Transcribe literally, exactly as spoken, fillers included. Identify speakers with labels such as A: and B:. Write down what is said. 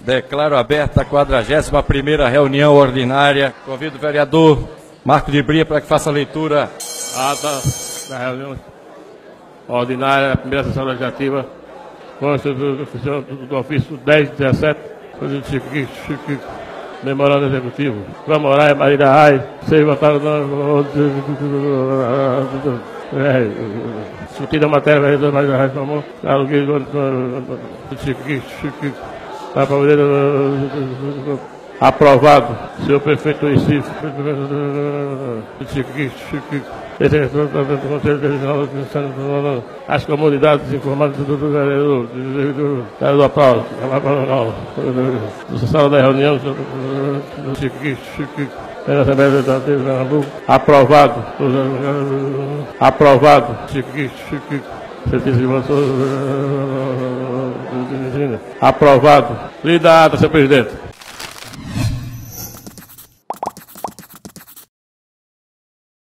A: Declaro aberta a quadragésima primeira reunião ordinária. Convido o vereador Marco de Bria para que faça a leitura.
B: Ata da reunião ordinária da primeira sessão legislativa, consta do, do, do ofício dez dezessete, memorando executivo. João Moraes, Marília Reis, seis votados é, discutida a matéria, vereador Marília Reis formou, Carlos Guilherme, aprovado, senhor prefeito do Recife, as comunidades informadas do vereador, do aplauso, do sala da reunião, pela Assembleia Legislativa de Pernambuco, aprovado, aprovado, aprovado, lhe dá ata, senhor presidente.